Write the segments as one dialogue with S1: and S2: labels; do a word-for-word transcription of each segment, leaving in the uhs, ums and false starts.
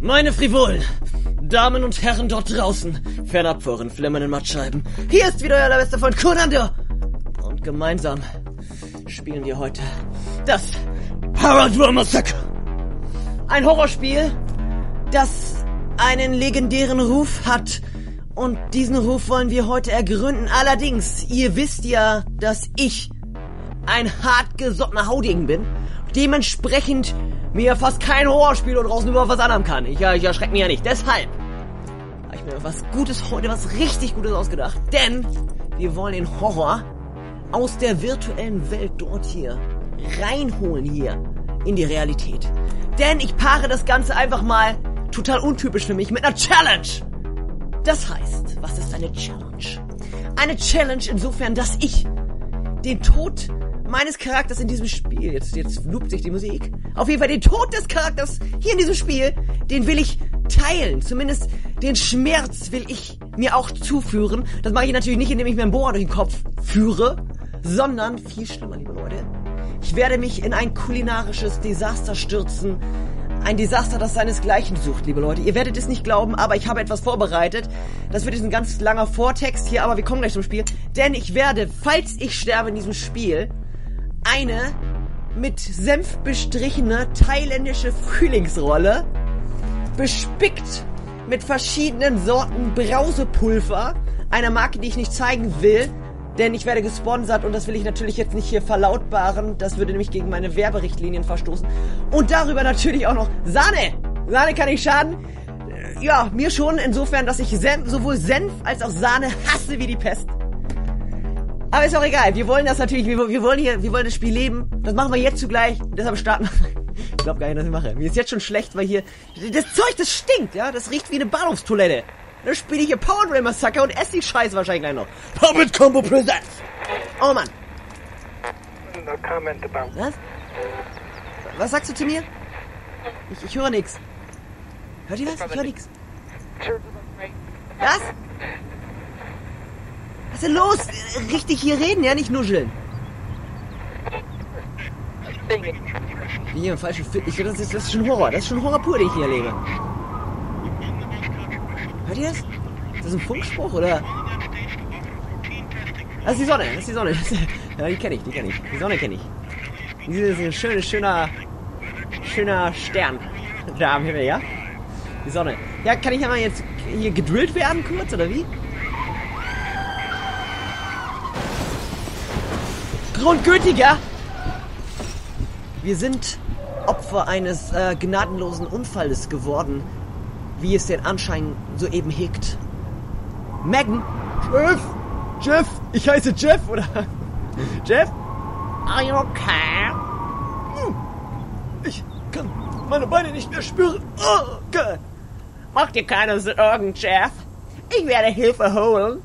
S1: Meine Frivolen, Damen und Herren dort draußen, fernab vor euren flimmernden Mattscheiben, hier ist wieder euer bester Freund Konando. Und gemeinsam spielen wir heute das Paradwell Massacre. Ein Horrorspiel, das einen legendären Ruf hat. Und diesen Ruf wollen wir heute ergründen. Allerdings, ihr wisst ja, dass ich ein hartgesottener Haudegen bin. Dementsprechend mir fast kein Horrorspiel oder draußen über was anderem kann. Ich, ich erschrecke mich ja nicht. Deshalb habe ich mir was Gutes heute, was richtig Gutes ausgedacht. Denn wir wollen den Horror aus der virtuellen Welt dort hier reinholen hier in die Realität. Denn ich paare das Ganze einfach mal total untypisch für mich mit einer Challenge. Das heißt, was ist eine Challenge? Eine Challenge insofern, dass ich den Tod meines Charakters in diesem Spiel, jetzt, jetzt loopt sich die Musik, auf jeden Fall den Tod des Charakters hier in diesem Spiel, den will ich teilen. Zumindest den Schmerz will ich mir auch zuführen. Das mache ich natürlich nicht, indem ich mir einen Bohrer durch den Kopf führe, sondern, viel schlimmer, liebe Leute, ich werde mich in ein kulinarisches Desaster stürzen. Ein Desaster, das seinesgleichen sucht, liebe Leute. Ihr werdet es nicht glauben, aber ich habe etwas vorbereitet. Das wird jetzt ein ganz langer Vortext hier, aber wir kommen gleich zum Spiel. Denn ich werde, falls ich sterbe in diesem Spiel, eine mit Senf bestrichene thailändische Frühlingsrolle, bespickt mit verschiedenen Sorten Brausepulver, einer Marke, die ich nicht zeigen will, denn ich werde gesponsert und das will ich natürlich jetzt nicht hier verlautbaren. Das würde nämlich gegen meine Werberichtlinien verstoßen. Und darüber natürlich auch noch Sahne. Sahne kann nicht schaden. Ja, mir schon insofern, dass ich Senf, sowohl Senf als auch Sahne hasse wie die Pest. Aber ist auch egal. Wir wollen das natürlich, wir, wir wollen hier, wir wollen das Spiel leben. Das machen wir jetzt zugleich. Deshalb starten wir. Ich glaube gar nicht, dass ich mache. Mir ist jetzt schon schlecht, weil hier, das Zeug, das stinkt, ja. Das riecht wie eine Bahnhofstoilette. Dann spiele ich hier Paradwell Massacre und esse die Scheiße wahrscheinlich gleich noch. Puppet Combo Presents! Oh Mann.
S2: No comment about.
S1: Was? Was sagst du zu mir? Ich, ich höre nix. Hört ihr was? Ich höre nix. Was? Was ist denn los? Richtig hier reden, ja, nicht nuscheln. Hier im falschen Film. Ich, das, ist, das ist schon Horror. Das ist schon Horror pur, den ich hier erlebe. Hört ihr das? Ist das ein Funkspruch, oder? Das ist die Sonne, das ist die Sonne. Das ist, ja, die kenne ich, die kenne ich. Die Sonne kenne ich. Die ist ein schöner, schöner, schöner Stern da am Himmel, ja? Die Sonne. Ja, kann ich ja mal jetzt hier gedrillt werden kurz, oder wie? Grundgültiger! Wir sind Opfer eines äh, gnadenlosen Unfalles geworden, wie es den Anschein soeben hegt. Megan? Jeff? Jeff? Ich heiße Jeff, oder? Jeff? Are you okay? Hm. Ich kann meine Beine nicht mehr spüren. Oh, Gott. Mach dir keine Sorgen, Jeff. Ich werde Hilfe holen.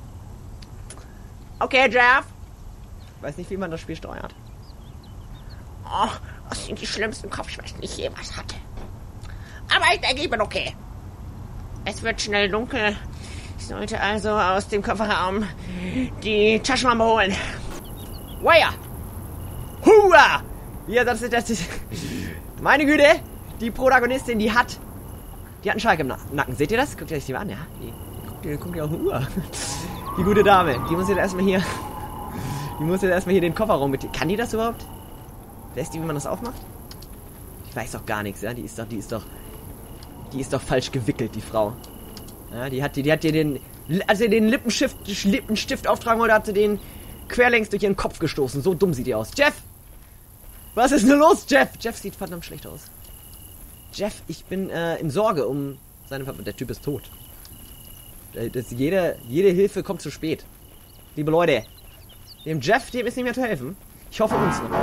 S1: Okay, Jeff? Ich weiß nicht, wie man das Spiel steuert. Oh, das sind die schlimmsten Kopfschmerzen, die ich jemals hatte. Aber ich denke, ich bin okay. Es wird schnell dunkel. Ich sollte also aus dem Kofferraum die Taschenlampe holen. Waya! Hua! Ja, das ist, das ist... Meine Güte, die Protagonistin, die hat... Die hat einen Schalk im Nacken. Seht ihr das? Guckt ihr euch die mal an, ja? Die, guckt ihr, guckt ihr auf die Uhr. Die gute Dame, die muss jetzt erstmal hier... Die muss jetzt erstmal hier den Kofferraum mit... Kann die das überhaupt? Weißt du, wie man das aufmacht? Ich weiß doch gar nichts, ja? Die ist doch... Die ist doch... Die ist doch falsch gewickelt, die Frau. Ja, die hat die, die hat dir den, als sie den Lippenstift, Lippenstift auftragen wollte, hat sie den querlängs durch ihren Kopf gestoßen. So dumm sieht die aus. Jeff! Was ist denn los, Jeff? Jeff sieht verdammt schlecht aus. Jeff, ich bin äh, in Sorge um seine Papa. Der Typ ist tot. Das, jede, jede Hilfe kommt zu spät. Liebe Leute, dem Jeff, dem ist nicht mehr zu helfen. Ich hoffe uns noch.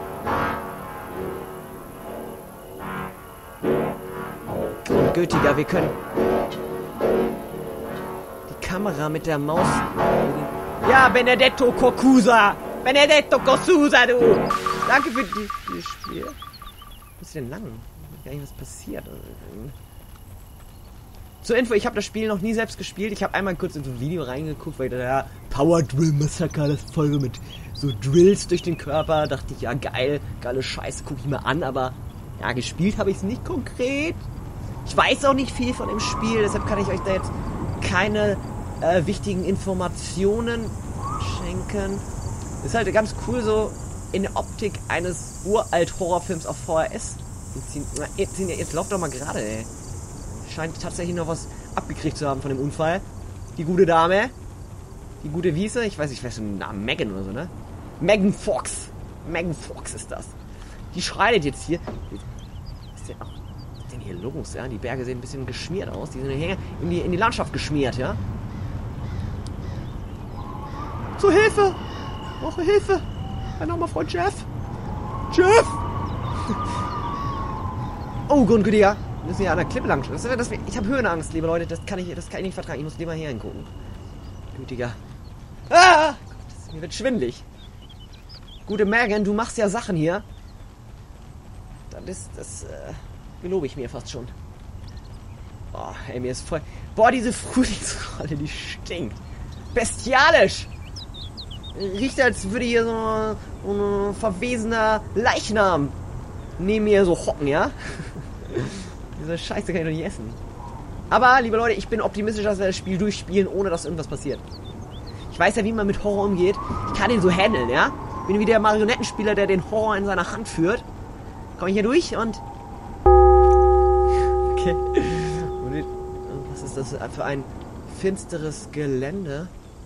S1: Gütiger, wir können die Kamera mit der Maus... Ja, Benedetto Cocusa! Benedetto Cocusa, du! Danke für die, dieses Spiel. Was ist denn lang? Gar nicht, was passiert. Zur Info, ich habe das Spiel noch nie selbst gespielt. Ich habe einmal kurz in so ein Video reingeguckt, weil ich dachte, ja, Paradwell Massacre, das Folge mit so Drills durch den Körper. Dachte ich, ja, geil, geile Scheiße, guck ich mir an, aber ja, gespielt habe ich es nicht konkret. Ich weiß auch nicht viel von dem Spiel, deshalb kann ich euch da jetzt keine äh, wichtigen Informationen schenken. Ist halt ganz cool so in der Optik eines Uralt-Horrorfilms auf V H S. Jetzt, jetzt läuft doch mal gerade, ey. Scheint tatsächlich noch was abgekriegt zu haben von dem Unfall. Die gute Dame. Die gute Wiese. Ich weiß nicht, ich weiß den Namen. Megan oder so, ne? Megan Fox. Megan Fox ist das. Die schreitet jetzt hier. Was ist denn, auch, was ist denn hier los, ja? Die Berge sehen ein bisschen geschmiert aus. Die sind hier in die, in die Landschaft geschmiert, ja? Zur Hilfe! Brauche Hilfe! Mein armer Freund Jeff! Jeff! Oh, gut, gut, ja. Wir müssen hier an der Klippe lang. Das, das, ich habe Höhenangst, liebe Leute. Das kann ich, das kann ich nicht vertragen. Ich muss lieber hier hingucken. Gütiger. Ah! Gott, mir wird schwindelig. Gute Megan, du machst ja Sachen hier. Das ist, das, äh, gelobe ich mir fast schon. Boah, ey, mir ist voll... Boah, diese Frühlingsrolle, die stinkt. Bestialisch! Riecht, als würde hier so, so ein verwesener Leichnam neben mir so hocken, ja? Diese Scheiße kann ich doch nicht essen. Aber, liebe Leute, ich bin optimistisch, dass wir das Spiel durchspielen, ohne dass irgendwas passiert. Ich weiß ja, wie man mit Horror umgeht. Ich kann ihn so handeln, ja? Ich bin wie der Marionettenspieler, der den Horror in seiner Hand führt. Komme ich hier durch und... Okay. Und was ist das für ein finsteres Gelände?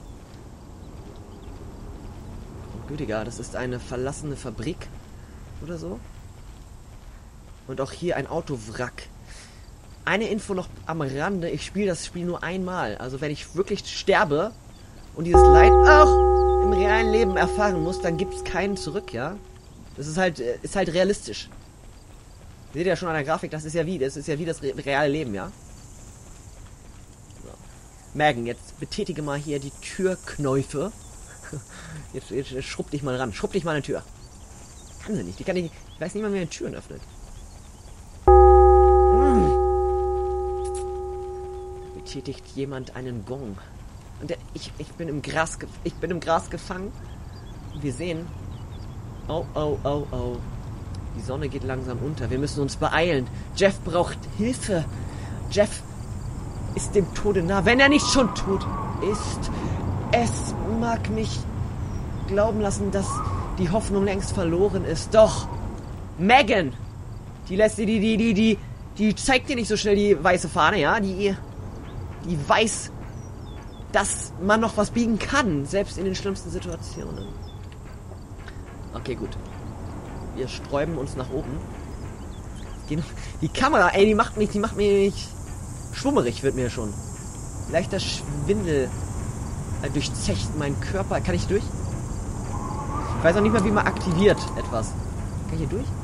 S1: Gütiger, das ist eine verlassene Fabrik oder so. Und auch hier ein Autowrack. Eine Info noch am Rande, ich spiele das Spiel nur einmal. Also wenn ich wirklich sterbe und dieses Leid auch im realen Leben erfahren muss, dann gibt es keinen zurück, ja. Das ist halt, ist halt realistisch. Seht ihr ja schon an der Grafik, das ist ja wie, das ist ja wie das reale Leben, ja. So. Megan, jetzt betätige mal hier die Türknäufe. Jetzt, jetzt schrubb dich mal ran. Schrubb dich mal an die Tür. Kann sie nicht. Die kann nicht. Ich weiß nicht mal, wie man Türen öffnet. Hm. Betätigt jemand einen Gong. Und der, ich, ich bin im Gras. Ich bin im Gras gefangen. Und wir sehen. Oh, oh, oh, oh. Die Sonne geht langsam unter. Wir müssen uns beeilen. Jeff braucht Hilfe. Jeff ist dem Tode nah. Wenn er nicht schon tot ist. Es mag mich glauben lassen, dass die Hoffnung längst verloren ist. Doch, Megan, die lässt die, die, die, die, die, die zeigt dir nicht so schnell die weiße Fahne, ja? Die, die weiß, dass man noch was biegen kann, selbst in den schlimmsten Situationen. Okay, gut. Wir sträuben uns nach oben. Die Kamera, ey, die macht mich, die macht mich schwummerig, wird mir schon. Leichter Schwindel durchzecht meinen Körper. Kann ich durch? Ich weiß auch nicht mehr, wie man aktiviert etwas. Kann ich hier durch?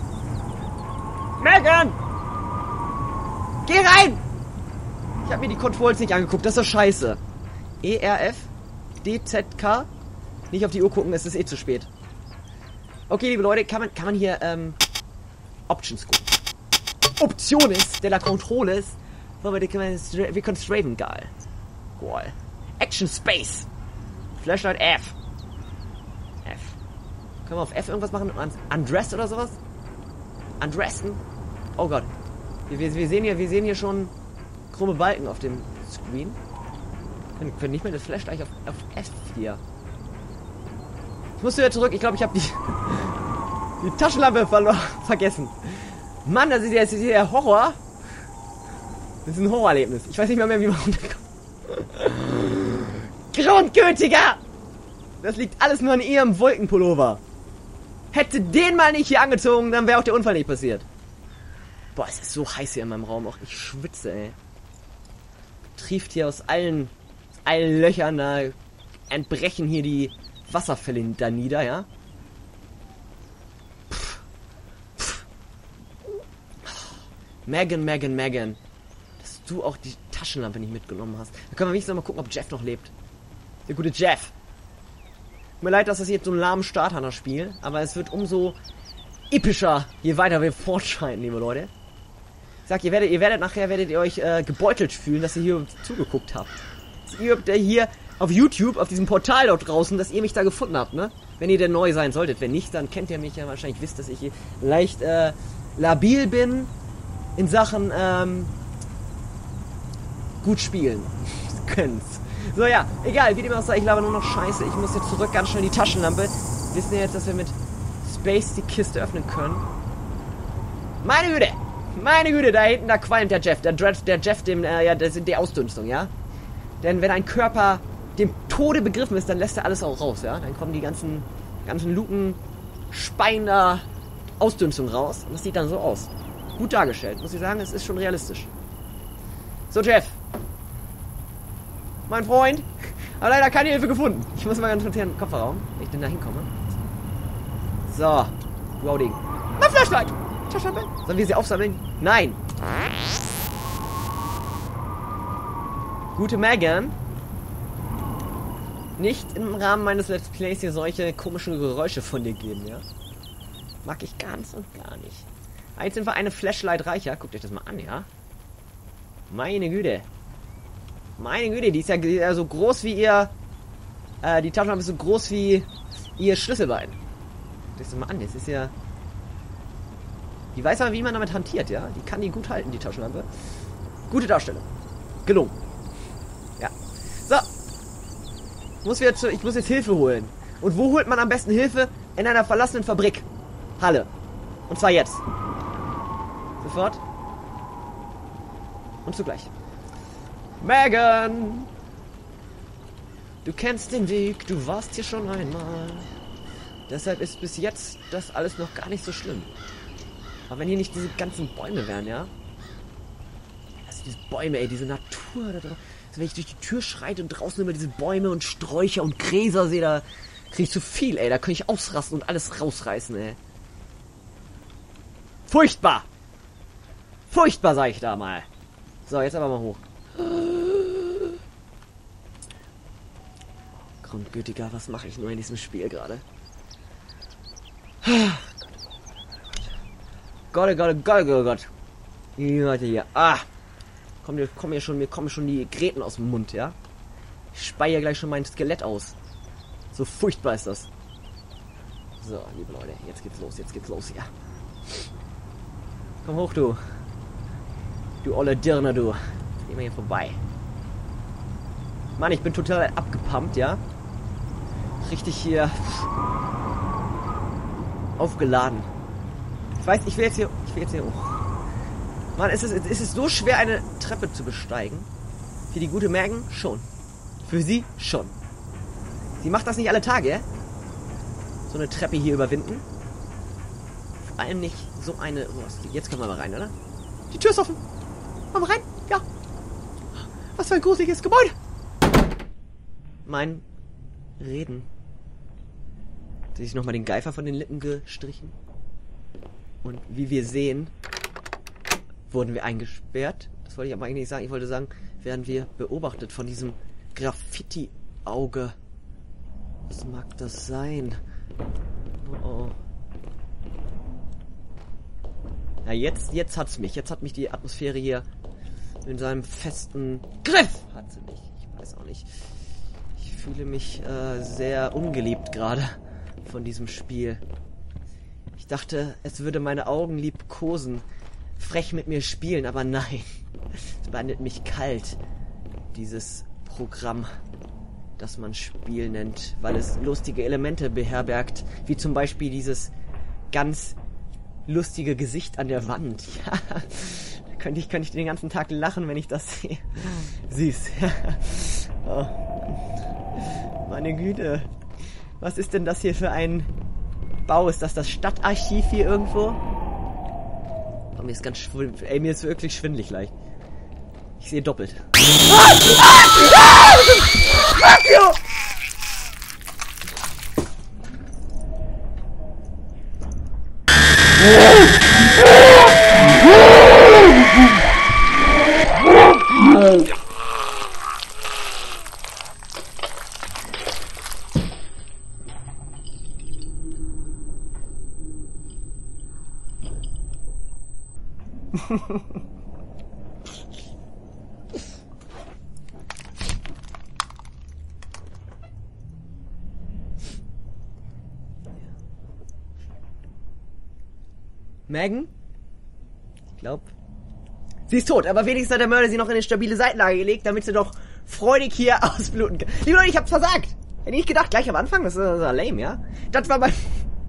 S1: Megan! Geh rein! Ich habe mir die Controls nicht angeguckt. Das ist doch scheiße. E R F D Z K. Nicht auf die Uhr gucken, es ist eh zu spät. Okay, liebe Leute, kann man, kann man hier ähm, Options gucken. Opciones de la Controles. Wir können Straven, geil. Geil. Action Space. Flashlight F. F. Können wir auf F irgendwas machen? Undress oder sowas? Undressen? Oh Gott. Wir, wir, sehen hier, wir sehen hier schon krumme Balken auf dem Screen. Wir können nicht mehr das Flashlight auf, auf F hier. Ich muss wieder zurück. Ich glaube, ich habe die, die Taschenlampe verlo- vergessen. Mann, das ist jetzt der Horror. Das ist ein Horrorerlebnis. Ich weiß nicht mehr, mehr wie man runterkommt. Grundgültiger! Das liegt alles nur an ihrem Wolkenpullover. Hätte den mal nicht hier angezogen, dann wäre auch der Unfall nicht passiert. Boah, es ist so heiß hier in meinem Raum. Auch ich schwitze, ey. Trieft hier aus allen, aus allen Löchern, da entbrechen hier die Wasserfälle da nieder, ja? Pff. Pff. Megan, Megan, Megan. Dass du auch die Taschenlampe nicht mitgenommen hast. Da können wir wenigstens mal gucken, ob Jeff noch lebt. Der gute Jeff. Tut mir leid, dass das jetzt so ein lahmes Start hat, das Spiel. Aber es wird umso epischer, je weiter wir fortschreiten, liebe Leute. Ich sag, ihr werdet, ihr werdet nachher werdet ihr euch äh, gebeutelt fühlen, dass ihr hier zugeguckt habt. Dass ihr habt hier auf YouTube, auf diesem Portal dort draußen, dass ihr mich da gefunden habt, ne? Wenn ihr denn neu sein solltet. Wenn nicht, dann kennt ihr mich ja wahrscheinlich, wisst, dass ich hier leicht äh, labil bin. in Sachen ähm, gut spielen können's. So, ja, egal, wie dem auch sei, ich laber nur noch Scheiße. Ich muss jetzt zurück, ganz schnell die Taschenlampe. Wir wissen ja jetzt, dass wir mit Space die Kiste öffnen können. Meine Güte! Meine Güte, da hinten, da qualmt der Jeff. Der, der Jeff, dem, äh, ja, das sind die Ausdünstung, ja? Denn wenn ein Körper dem Tode begriffen ist, dann lässt er alles auch raus, ja? Dann kommen die ganzen, ganzen Luken, Speien da, Ausdünstung raus. Und das sieht dann so aus. Gut dargestellt, muss ich sagen, es ist schon realistisch. So, Jeff. Mein Freund. Aber leider keine Hilfe gefunden. Ich muss mal ganz kurz hier in den Kofferraum, wenn ich denn da hinkomme. So. Wow, Ding. Mein Flashlight! Taschenlampe? Sollen wir sie aufsammeln? Nein. Gute Megan. Nicht im Rahmen meines Let's Plays hier solche komischen Geräusche von dir geben, ja? Mag ich ganz und gar nicht. Jetzt sind wir eine Flashlight reicher. Guckt euch das mal an, ja? Meine Güte. Meine Güte, die ist ja, die ist ja so groß wie ihr... Äh, die Taschenlampe ist so groß wie ihr Schlüsselbein. Guckt euch das mal an, das ist ja... Die weiß aber, wie man damit hantiert, ja? Die kann die gut halten, die Taschenlampe. Gute Darstellung. Gelungen. Ja. So. Ich muss, jetzt, ich muss jetzt Hilfe holen. Und wo holt man am besten Hilfe? In einer verlassenen Fabrik. Halle. Und zwar jetzt. Sofort. Und zugleich. Megan! Du kennst den Weg, du warst hier schon einmal. Deshalb ist bis jetzt das alles noch gar nicht so schlimm. Aber wenn hier nicht diese ganzen Bäume wären, ja? Also diese Bäume, ey, diese Natur da drauf. Also wenn ich durch die Tür schreite und draußen immer diese Bäume und Sträucher und Gräser sehe, da kriege ich zu viel, ey. Da könnte ich ausrasten und alles rausreißen, ey. Furchtbar! Furchtbar, sag ich da mal. So, jetzt aber mal hoch. Grundgütiger, was mache ich nur in diesem Spiel gerade? Gott, oh Gott, oh Gott, oh Gott. Die Leute hier. Ah! Komm, mir kommen schon, mir kommen schon die Gräten aus dem Mund, ja? Ich speie gleich schon mein Skelett aus. So furchtbar ist das. So, liebe Leute, jetzt geht's los, jetzt geht's los, ja. Komm hoch, du. Du olle Dirne, du. Jetzt gehen wir hier vorbei. Mann, ich bin total abgepumpt, ja? Richtig hier aufgeladen. Ich weiß, ich will jetzt hier, ich will jetzt hier hoch. Mann, ist es, ist es so schwer, eine Treppe zu besteigen? Für die gute Megan schon. Für sie schon. Sie macht das nicht alle Tage, ja? So eine Treppe hier überwinden. Vor allem nicht so eine... Oh, jetzt können wir mal rein, oder? Die Tür ist offen. Wollen wir rein? Ja. Was für ein gruseliges Gebäude. Mein Reden. Hat sich nochmal den Geifer von den Lippen gestrichen. Und wie wir sehen, wurden wir eingesperrt. Das wollte ich aber eigentlich nicht sagen. Ich wollte sagen, werden wir beobachtet von diesem Graffiti-Auge. Was mag das sein? Oh, oh. Na, jetzt, jetzt hat's mich. Jetzt hat mich die Atmosphäre hier in seinem festen Griff. Hat sie mich. Ich weiß auch nicht. Ich fühle mich äh, sehr ungeliebt gerade von diesem Spiel. Ich dachte, es würde meine Augen liebkosen, frech mit mir spielen, aber nein. Es behandelt mich kalt. Dieses Programm, das man Spiel nennt, weil es lustige Elemente beherbergt, wie zum Beispiel dieses ganz lustige Gesicht an der Wand. Ja, da könnte ich, könnte ich den ganzen Tag lachen, wenn ich das sehe. Süß. Oh. Meine Güte. Was ist denn das hier für ein Bau? Ist das das Stadtarchiv hier irgendwo? Oh, mir ist ganz schwindelig. Ey, mir ist wirklich schwindelig leicht. Ich sehe doppelt. Ah! Ah! Ah! Fuck you! Megan? Ich glaube, Sie ist tot, aber wenigstens hat der Mörder sie noch in eine stabile Seitenlage gelegt, damit sie doch freudig hier ausbluten kann. Liebe Leute, ich hab's versagt. Hätte ich gedacht, gleich am Anfang, das ist uh, lame, ja? Das war mein...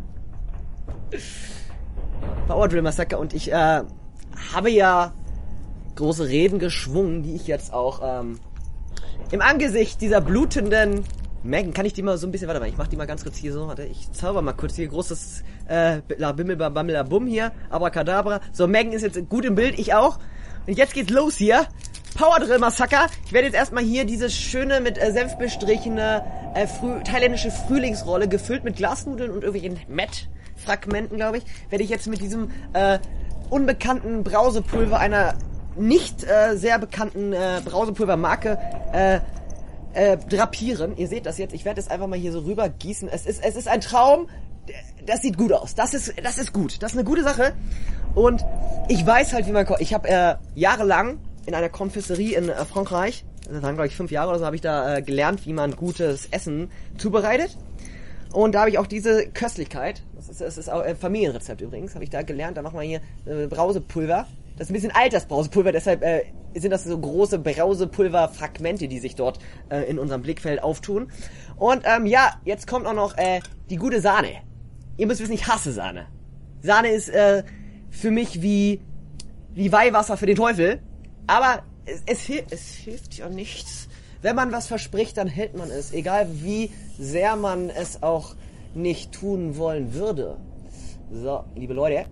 S1: Power Drill Massaker und ich, äh, habe ja große Reden geschwungen, die ich jetzt auch, ähm, im Angesicht dieser blutenden Megan, kann ich die mal so ein bisschen, warte mal, ich mach die mal ganz kurz hier so, warte, ich zauber mal kurz hier, großes, äh, Bimmel-Bammel-Bum hier, Abracadabra. So, Megan ist jetzt gut im Bild, ich auch. Und jetzt geht's los hier. Power Drill Massaker. Ich werde jetzt erstmal hier diese schöne, mit äh, Senf bestrichene, äh, früh, thailändische Frühlingsrolle, gefüllt mit Glasnudeln und irgendwelchen Met-Fragmenten, glaube ich, werde ich jetzt mit diesem, äh, unbekannten Brausepulver einer nicht, äh, sehr bekannten, äh, Brausepulvermarke, äh, Äh, drapieren. Ihr seht das jetzt. Ich werde es einfach mal hier so rüber gießen. Es ist, es ist ein Traum. Das sieht gut aus. Das ist, das ist gut. Das ist eine gute Sache. Und ich weiß halt, wie man kocht. Ich habe äh, jahrelang in einer Confiserie in äh, Frankreich, das waren glaube ich fünf Jahre oder so, habe ich da äh, gelernt, wie man gutes Essen zubereitet. Und da habe ich auch diese Köstlichkeit, das ist, das ist auch ein Familienrezept übrigens, habe ich da gelernt. Da machen wir hier äh, Brausepulver. Das ist ein bisschen alt, das Brausepulver, deshalb äh, sind das so große Brausepulver-Fragmente, die sich dort äh, in unserem Blickfeld auftun. Und ähm, ja, jetzt kommt auch noch äh, die gute Sahne. Ihr müsst wissen, ich hasse Sahne. Sahne ist äh, für mich wie wie Weihwasser für den Teufel. Aber es, es, hilft, es hilft ja nichts. Wenn man was verspricht, dann hält man es. Egal wie sehr man es auch nicht tun wollen würde. So, liebe Leute.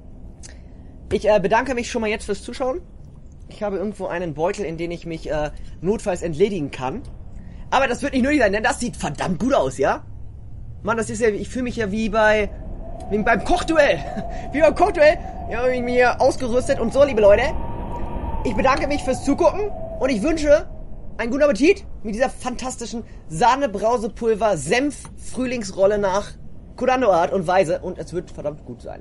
S1: Ich äh, bedanke mich schon mal jetzt fürs Zuschauen. Ich habe irgendwo einen Beutel, in den ich mich äh, notfalls entledigen kann. Aber das wird nicht nötig sein, denn das sieht verdammt gut aus, ja? Mann, das ist ja, ich fühle mich ja wie bei, wie beim Kochduell. Wie beim Kochduell. Ja, habe ich mich hier ausgerüstet. Und so, liebe Leute, ich bedanke mich fürs Zugucken und ich wünsche einen guten Appetit mit dieser fantastischen Sahne-Brausepulver-Senf-Frühlingsrolle nach Kurando-Art und Weise. Und es wird verdammt gut sein.